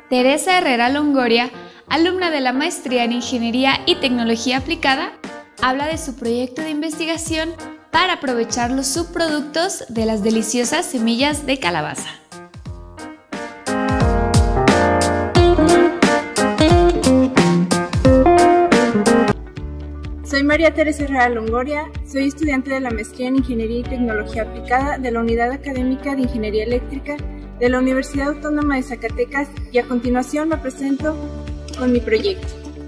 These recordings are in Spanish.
Teresa Herrera Longoria, alumna de la Maestría en Ingeniería y Tecnología Aplicada, habla de su proyecto de investigación para aprovechar los subproductos de las deliciosas semillas de calabaza. Soy María Teresa Herrera Longoria, soy estudiante de la Maestría en Ingeniería y Tecnología Aplicada de la Unidad Académica de Ingeniería Eléctrica de la Universidad Autónoma de Zacatecas y a continuación me presento con mi proyecto.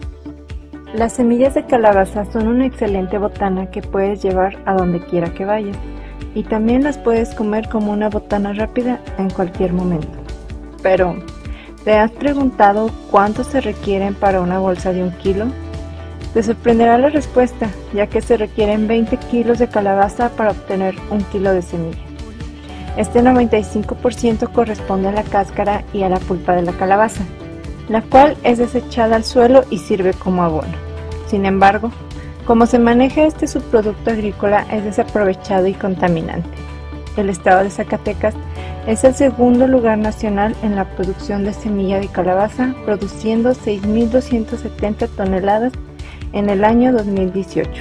Las semillas de calabaza son una excelente botana que puedes llevar a donde quiera que vayas y también las puedes comer como una botana rápida en cualquier momento. Pero, ¿te has preguntado cuánto se requieren para una bolsa de 1 kilo? Te sorprenderá la respuesta, ya que se requieren 20 kilos de calabaza para obtener 1 kilo de semilla. Este 95% corresponde a la cáscara y a la pulpa de la calabaza, la cual es desechada al suelo y sirve como abono. Sin embargo, como se maneja este subproducto agrícola es desaprovechado y contaminante. El estado de Zacatecas es el segundo lugar nacional en la producción de semilla de calabaza, produciendo 6.270 toneladas en el año 2018.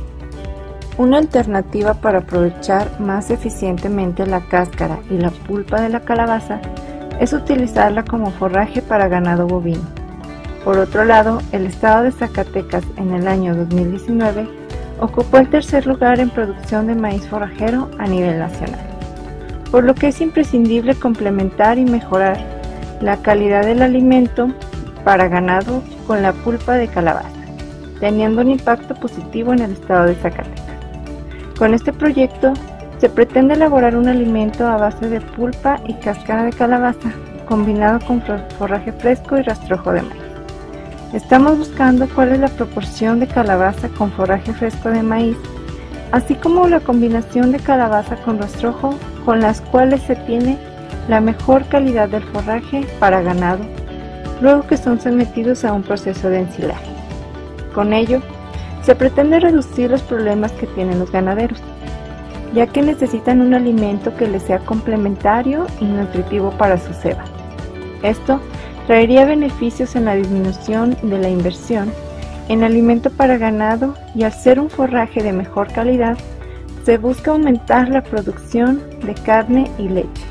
Una alternativa para aprovechar más eficientemente la cáscara y la pulpa de la calabaza es utilizarla como forraje para ganado bovino. Por otro lado, el estado de Zacatecas en el año 2019 ocupó el tercer lugar en producción de maíz forrajero a nivel nacional, por lo que es imprescindible complementar y mejorar la calidad del alimento para ganado con la pulpa de calabaza, teniendo un impacto positivo en el estado de Zacatecas. Con este proyecto se pretende elaborar un alimento a base de pulpa y cáscara de calabaza, combinado con forraje fresco y rastrojo de maíz. Estamos buscando cuál es la proporción de calabaza con forraje fresco de maíz, así como la combinación de calabaza con rastrojo con las cuales se tiene la mejor calidad del forraje para ganado, luego que son sometidos a un proceso de ensilaje. Con ello, se pretende reducir los problemas que tienen los ganaderos, ya que necesitan un alimento que les sea complementario y nutritivo para su ceba. Esto traería beneficios en la disminución de la inversión en alimento para ganado y al ser un forraje de mejor calidad, se busca aumentar la producción de carne y leche.